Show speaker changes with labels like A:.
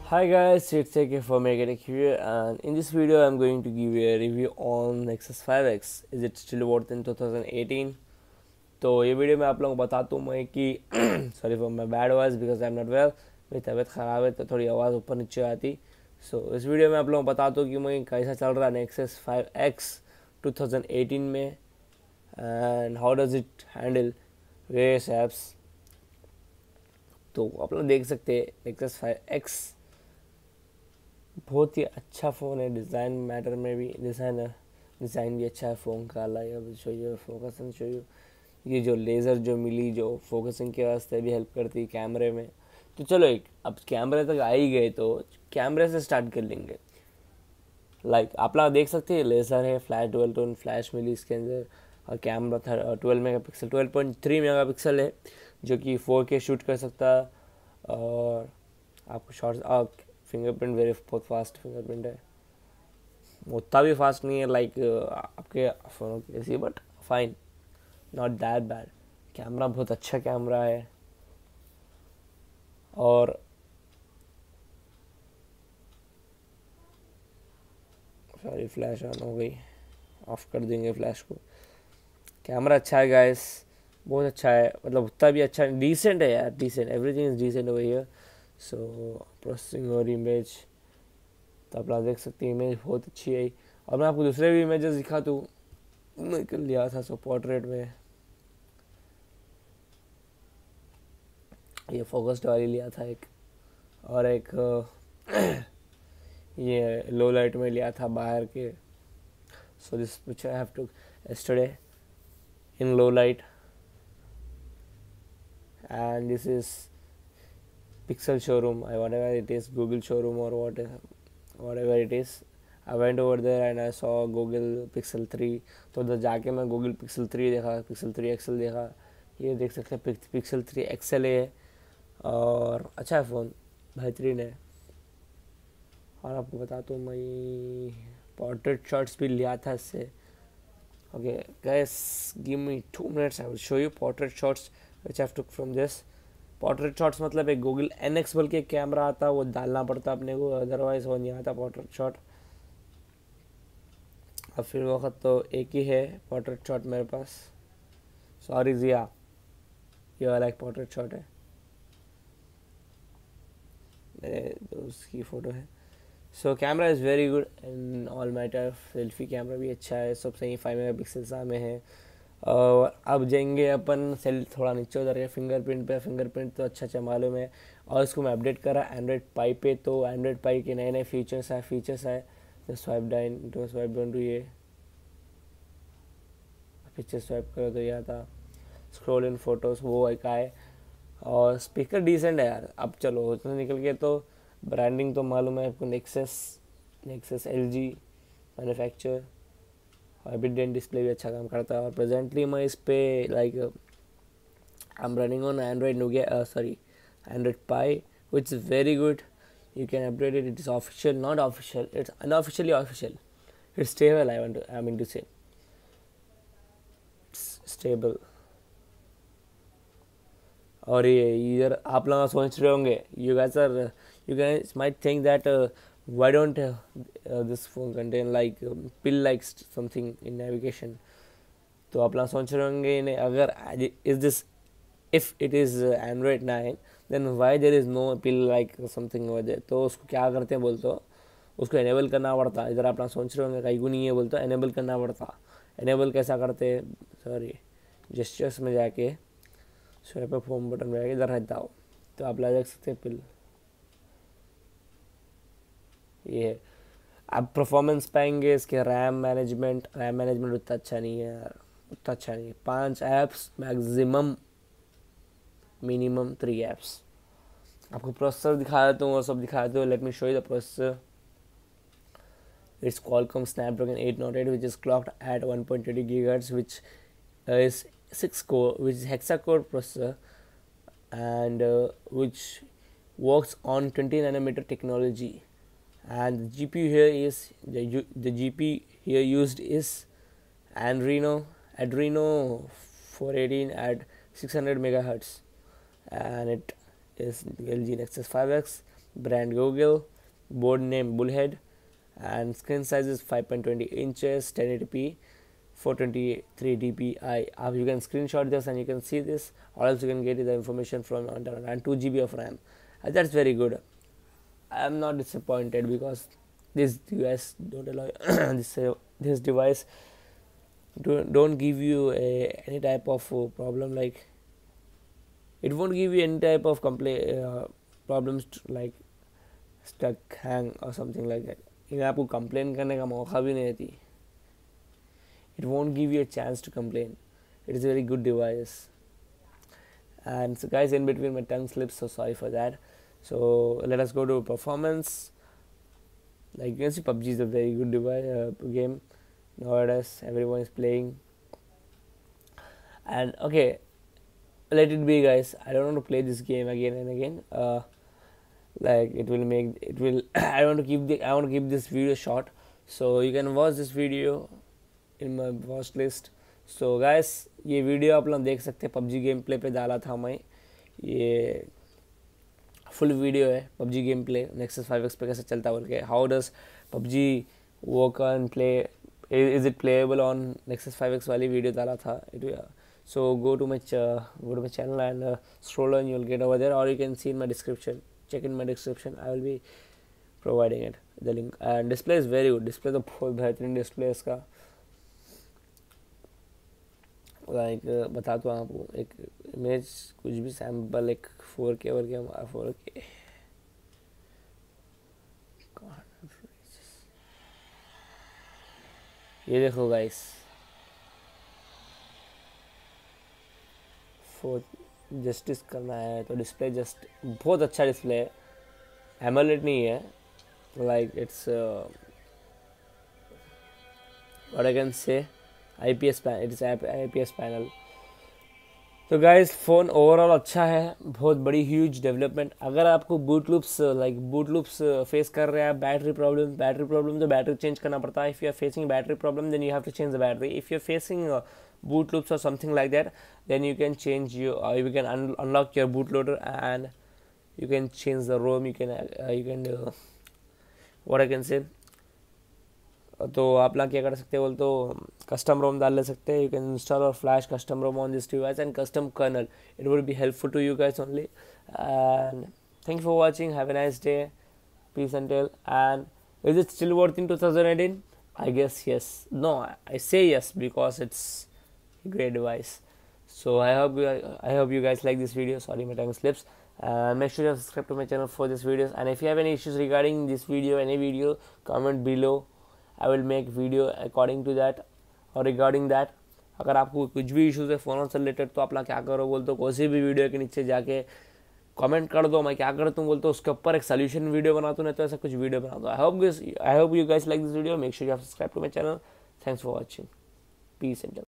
A: Hi guys, it's AK for Megatech here, and in this video I'm going to give you a review on Nexus 5X. Is it still worth in 2018? तो ये video में आप लोगों को बताता हूँ मैं कि sorry for my bad voice because I am not well, मेरी तबीयत ख़राब है तो थोड़ी आवाज़ ऊपर नीचे आती. सो इस वीडियो में आप लोगों को बताता हूँ कि मैं कैसा चल रहा है Nexus 5X 2018 में and how does it handle various apps. तो आप लोग देख सकते हैं Nexus 5X बहुत ही अच्छा फ़ोन है. डिज़ाइन मैटर में भी डिज़ाइन भी अच्छा है फ़ोन का. Like show you focus and show you, ये जो लेज़र जो मिली जो फोकसिंग के वास्ते भी हेल्प करती है कैमरे में. तो चलो अब कैमरे तक आ ही गए तो कैमरे से स्टार्ट कर लेंगे. लाइक आप लोग देख सकते हैं लेज़र है, फ्लैश डुअल टोन फ्लैश मिली इसके अंदर, और कैमरा 12 मेगापिक्सल 12.3 मेगापिक्सल है जो कि 4K शूट कर सकता है. और आपको शॉर्ट्स फिंगरप्रिंट बहुत फास्ट फिंगरप्रिंट है, उतना भी फास्ट नहीं है लाइक आपके फ़ोनों की जैसी, but fine, not that bad. Camera बहुत अच्छा कैमरा है. और सॉरी फ्लैश ऑन हो गई, ऑफ कर देंगे फ्लैश को. कैमरा अच्छा है गाइस, बहुत अच्छा है, मतलब उतना भी अच्छा डिसेंट है यार, decent, everything is decent over here. So processing और इमेज तो आप लोग देख सकते हैं, इमेज बहुत अच्छी है. और मैं आपको दूसरे भी इमेजेस दिखा दूँ, मैं कर लिया था. सो पोर्ट्रेट में ये फोकस्ड वाली लिया था एक, और एक ये लो लाइट में लिया था बाहर के. So this picture I have to yesterday in low light, and this is Pixel showroom, whatever it is, Google showroom or whatever it is. I went over there and I saw Google Pixel 3. तो उधर जाके मैं Google Pixel 3 देखा, Pixel 3 XL देखा. ये देख सकते हैं Pixel 3 XL है और अच्छा है फ़ोन, बेहतरीन है. और आपको बताता हूँ मैं पोर्ट्रेट शॉट्स भी लिया था इससे. Okay guys, give me 2 minutes, I will show you portrait shots which I have took from this. Portrait shots मतलब एक गूगल NX बल्कि एक कैमरा आता, वो डालना पड़ता अपने को, अदरवाइज वो नहीं आता पोर्ट्रेट शॉट. और फिर वक्त तो एक ही है पोर्ट्रेट शॉट मेरे पास. सॉरी जिया, ये वाला एक पोर्ट्रेट शॉट है, मेरे दोस्त की फ़ोटो है. So camera is very good in all matter. Selfie camera भी अच्छा है, सब सही 5 मेगापिक्सल में है. और अब जाएंगे अपन सेल थोड़ा नीचे उधर है फिंगरप्रिंट पे. फिंगरप्रिंट तो अच्छा मालूम है, और इसको मैं अपडेट कर रहा एंड्रॉयड पाई पे. तो एंड्रॉयड पाई के नए नए फीचर्स आए. स्वाइप डाउन टू ये पिक्चर स्वाइप करो तो ये आता, स्क्रॉल इन फोटोज वो एक आए. और स्पीकर डिसेंट है यार. अब चलो उसमें निकल के तो ब्रांडिंग तो मालूम है आपको, नेक्सस LG मैन्युफैक्चर. और बिडेंट डिस्प्ले भी अच्छा काम करता है. और प्रेजेंटली मैं इस पे like I am running on Android Pie which is very good. You can upgrade it. It is official, not official. It's unofficially official. It's stable. I mean to say, it's stable. और ये इधर आप लोग सोच रहे होंगे, you guys might think that why don't this phone contain like pill like something in navigation. तो आप लोग सोच रहे होंगे नहीं, अगर if it is Android 9, then why there is no pill like something over there. तो उसको क्या करते हैं बोलते हो, उसको एनेबल करना पड़ता. इधर आप सोच रहे होंगे कहीं को नहीं है बोलते, एनेबल करना पड़ता. एनेबल कैसा करते हैं, सॉरी जेस्चर्स में जाके स्वाइप अप होम बटन में जाके इधर रहता हो तो आप ला देख सकते हैं पिल. ये है. आप परफॉर्मेंस पाएंगे इसके. रैम मैनेजमेंट उतना अच्छा नहीं है यार, उतना अच्छा नहीं है. 5 ऐप्स मैक्सिमम, मिनिमम 3 ऐप्स. आपको प्रोसेसर दिखा देता हूँ, वो सब दिखा देता हूँ. Let me show you the processor. It's Qualcomm Snapdragon 808 which is clocked at 1.20 GHz, which is 6 core, which is hexa-core processor, and which works on 20 nanometer technology. And the GPU here is the GPU here used is Adreno 418 at 600 megahertz, and it is LG Nexus 5X. brand Google, board name Bullhead, and screen size is 5.20 inches, 1080p, 423 dpi. You can screenshot this and you can see this, or else you can get the information from internet. And 2 GB of RAM. That's very good. I am not disappointed because this device don't allow this device don't give you any type of problem, like it won't give you any type of problems like stuck, hang or something like that. ये आपको complain करने का मौका भी नहीं देती. It won't give you a chance to complain. It is a very good device. And so guys, in between my tongue slips, so sorry for that. So let us go to performance. Like you can see, PUBG is a very good device game nowadays. Everyone is playing. And okay, let it be, guys. I don't want to play this game again and again. Like it will I want to keep this video short, so you can watch this video in my watch list. So guys, ये video आप लोग देख सकते हैं, PUBG game play पे डाला था मैं. ये फुल वीडियो है PUBG game play Nexus 5X पे कैसे चलता बोल के. How does PUBG work and play, is it playable on Nexus 5X वाली वीडियो डाला था. So go to my channel and scroll and you'll get over there, or you can see in my description. Check in my description, I will be providing it, the link. And display is very good. Display तो बहुत बेहतरीन display है इसका. Like बताता हूँ आपको, एक image कुछ भी सैम्पल, एक 4K ये देखो गाइस, जस्टिस करना है तो डिस्प्ले जस्ट बहुत अच्छा डिस्प्ले है. एमोलेड नहीं है, like it's what I can say IPS panel. तो गाइस, फ़ोन ओवरऑल अच्छा है, बहुत बड़ी ह्यूज डेवलपमेंट. अगर आपको बूट लूप्स फेस कर रहे हैं, बैटरी प्रॉब्लम तो बैटरी चेंज करना पड़ता है. If you are facing battery problem, then you have to change the battery. If you are facing boot loops or something like that, then you can change you can unlock your bootloader and you can change the ROM. You can what I can say, तो आप लोग क्या कर सकते हो बोल तो custom ROM डाल ले सकते हैं. यू कैन इंस्टॉल और flash custom ROM on this device and custom kernel. It will be helpful to you guys only. And thank you for watching. Have a nice day. Peace and tell. And is it still worth in 2018? I guess yes. No, I say yes because it's a great device. So I hope you guys like this video. Sorry, my tongue slips. Make sure you subscribe to my channel for these videos. And if you have any issues regarding this video, any video, comment below. I will make video according to that or regarding that. अगर आपको कुछ भी issues है phone से related, तो आप लोग क्या करो बोल तो किसी भी वीडियो के नीचे जाके कमेंट कर दो. मैं क्या करता हूँ बोल तो उसके ऊपर एक सोल्यूशन वीडियो बनाता हूँ, नहीं तो ऐसा कुछ वीडियो बना दो. I hope you guys like this video. Make sure you have subscribe to my channel. Thanks for watching. Peace and